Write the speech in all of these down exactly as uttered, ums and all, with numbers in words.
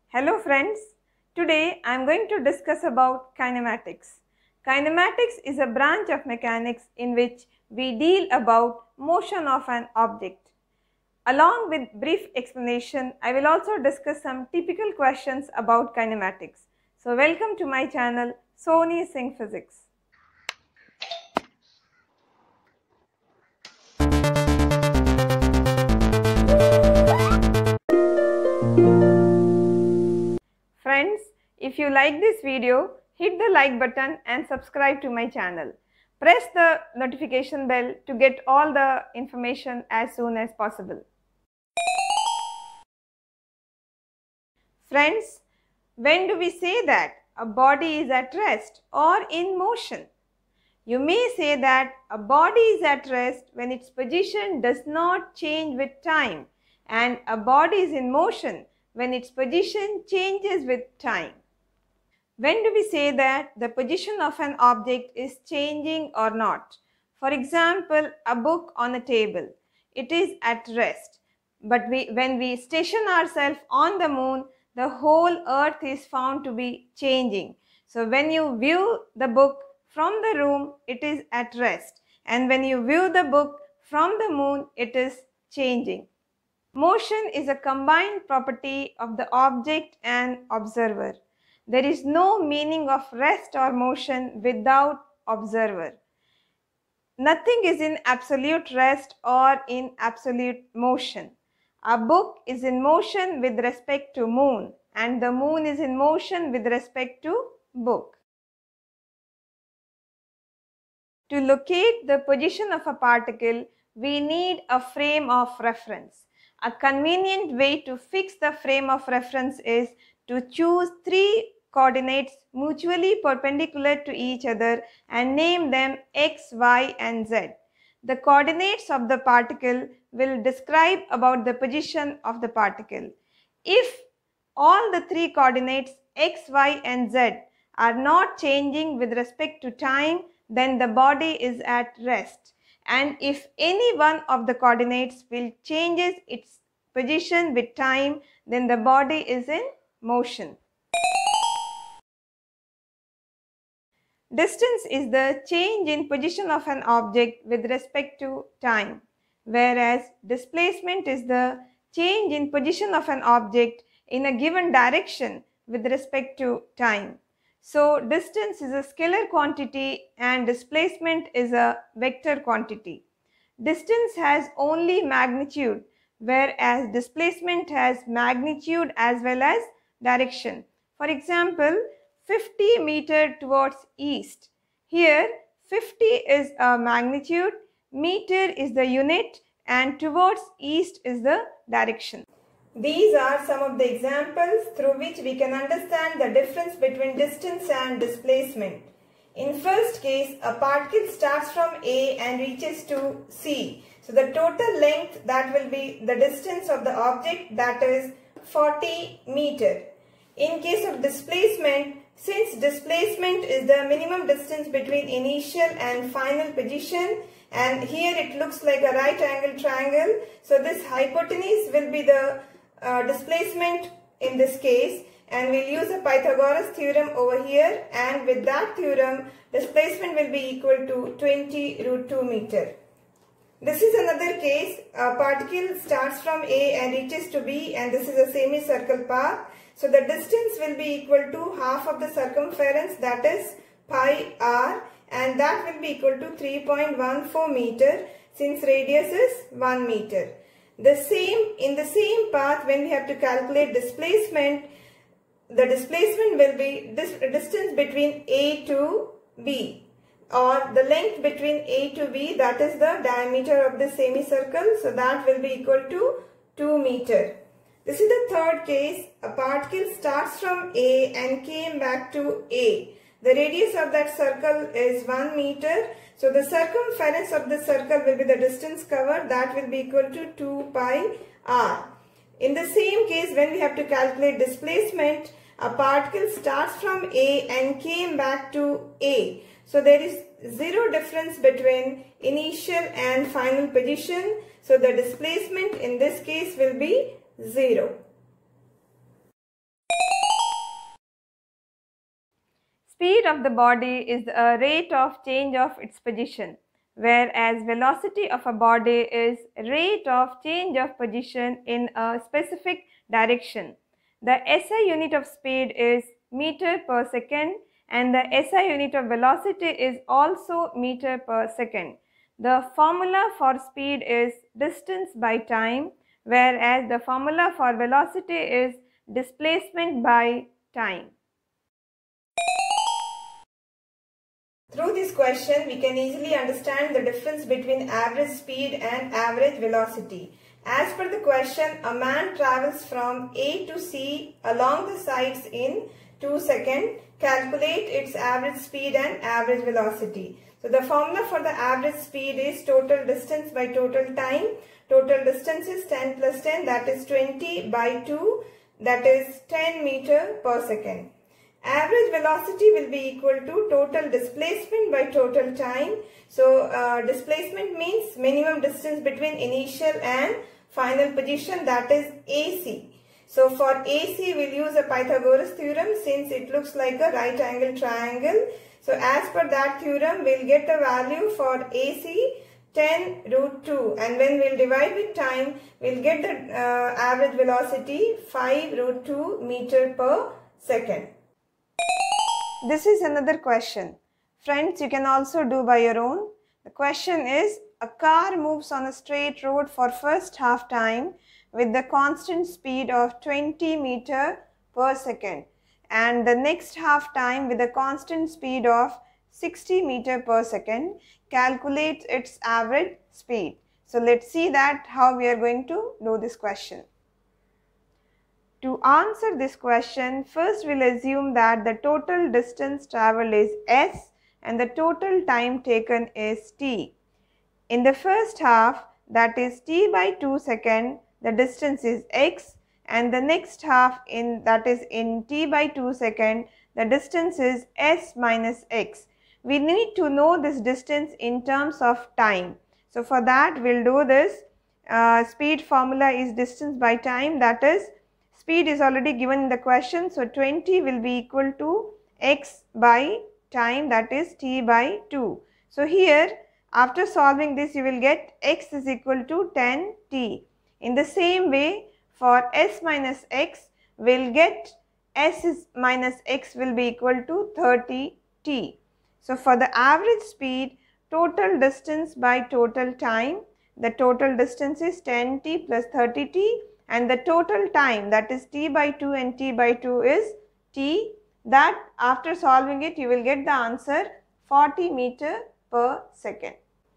Hello friends, today I am going to discuss about kinematics. Kinematics is a branch of mechanics in which we deal about motion of an object. Along with brief explanation, I will also discuss some typical questions about kinematics. So welcome to my channel Sonisinghphysics. Friends, if you like this video, hit the like button and subscribe to my channel. Press the notification bell to get all the information as soon as possible. Friends, when do we say that a body is at rest or in motion? You may say that a body is at rest when its position does not change with time, and a body is in motion when its position changes with time. When do we say that the position of an object is changing or not? For example, a book on a table. It is at rest. But we, when we station ourselves on the moon, the whole earth is found to be changing. So when you view the book from the room, it is at rest. And when you view the book from the moon, it is changing. Motion is a combined property of the object and observer. There is no meaning of rest or motion without observer. Nothing is in absolute rest or in absolute motion. A book is in motion with respect to moon, and the moon is in motion with respect to book. To locate the position of a particle, we need a frame of reference. A convenient way to fix the frame of reference is to choose three coordinates mutually perpendicular to each other and name them x, y and z. The coordinates of the particle will describe about the position of the particle. If all the three coordinates x, y and z are not changing with respect to time, then the body is at rest. And if any one of the coordinates will changes its position with time, then the body is in motion. Distance is the change in position of an object with respect to time, whereas displacement is the change in position of an object in a given direction with respect to time. So distance is a scalar quantity and displacement is a vector quantity. Distance has only magnitude, whereas displacement has magnitude as well as direction. For example, fifty meter towards east. Here fifty is a magnitude, meter is the unit and towards east is the direction. These are some of the examples through which we can understand the difference between distance and displacement. In first case, a particle starts from A and reaches to C. So the total length, that will be the distance of the object, that is forty meter. In case of displacement, since displacement is the minimum distance between initial and final position, and here it looks like a right angle triangle, so this hypotenuse will be the uh, displacement in this case, and we'll use a Pythagoras theorem over here, and with that theorem displacement will be equal to twenty root two meter. This is another case. A particle starts from A and reaches to B, and this is a semicircle path. So the distance will be equal to half of the circumference, that is pi r, and that will be equal to three point one four meter since radius is one meter. The same, in the same path, when we have to calculate displacement, the displacement will be this distance between A to B, or the length between A to B, that is the diameter of the semicircle, so that will be equal to two meter. This is the third case. A particle starts from A and came back to A. The radius of that circle is one meter. So the circumference of the circle will be the distance covered, that will be equal to two pi r. In the same case, when we have to calculate displacement, a particle starts from A and came back to A. So there is zero difference between initial and final position. So the displacement in this case will be zero. Speed of the body is a rate of change of its position, whereas velocity of a body is rate of change of position in a specific direction. The S I unit of speed is meter per second and the S I unit of velocity is also meter per second. The formula for speed is distance by time, whereas the formula for velocity is displacement by time. Through this question, we can easily understand the difference between average speed and average velocity. As per the question, a man travels from A to C along the sides in two seconds. Calculate its average speed and average velocity. So the formula for the average speed is total distance by total time. Total distance is ten plus ten, that is twenty by two, that is ten meter per second. Average velocity will be equal to total displacement by total time. So uh, displacement means minimum distance between initial and final position, that is A C. So for A C we will use a Pythagoras theorem since it looks like a right angle triangle. So as per that theorem we will get the value for A C ten root two, and when we will divide with time we will get the uh, average velocity five root two meter per second. This is another question. Friends, you can also do by your own. The question is, a car moves on a straight road for first half time with the constant speed of twenty meter per second and the next half time with a constant speed of sixty meter per second. Calculate its average speed. So let's see that how we are going to do this question. To answer this question, first we will assume that the total distance travelled is S and the total time taken is T. In the first half, that is T by two seconds, the distance is X, and the next half in that is in T by two seconds, the distance is S minus X. We need to know this distance in terms of time. So for that we will do this. Uh, speed formula is distance by time, that is speed is already given in the question, so twenty will be equal to x by time, that is t by two. So here after solving this you will get x is equal to ten t. In the same way for s minus x we will get s is minus x will be equal to thirty t. So for the average speed, total distance by total time, the total distance is ten t plus thirty t. And the total time, that is t by two and t by two is t, that after solving it you will get the answer forty meter per second.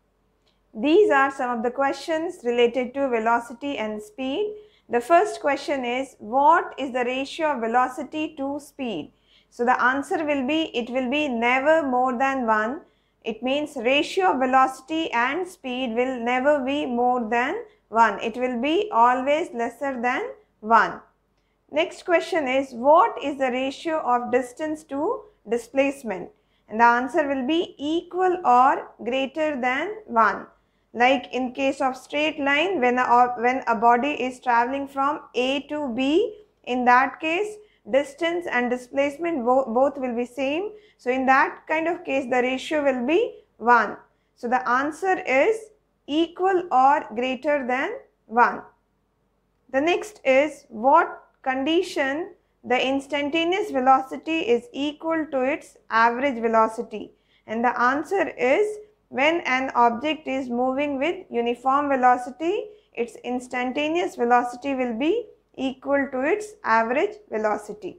These are some of the questions related to velocity and speed. The first question is, what is the ratio of velocity to speed? So the answer will be, it will be never more than one. It means ratio of velocity and speed will never be more than one. It will be always lesser than one. Next question is, what is the ratio of distance to displacement? And the answer will be equal or greater than one. Like in case of straight line, when a, when a body is traveling from A to B, in that case distance and displacement bo both will be same. So in that kind of case the ratio will be one. So the answer is equal or greater than one. The next is, what condition the instantaneous velocity is equal to its average velocity? And the answer is, when an object is moving with uniform velocity, its instantaneous velocity will be equal to its average velocity.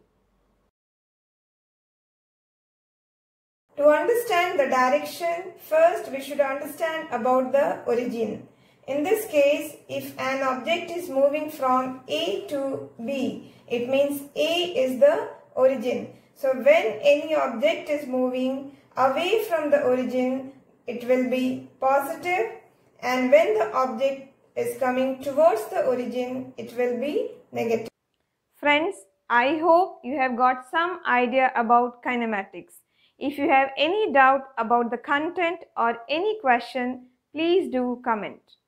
To understand the direction, first we should understand about the origin. In this case, if an object is moving from A to B, it means A is the origin. So when any object is moving away from the origin, it will be positive, and when the object is coming towards the origin, it will be negative. Friends, I hope you have got some idea about kinematics. If you have any doubt about the content or any question, please do comment.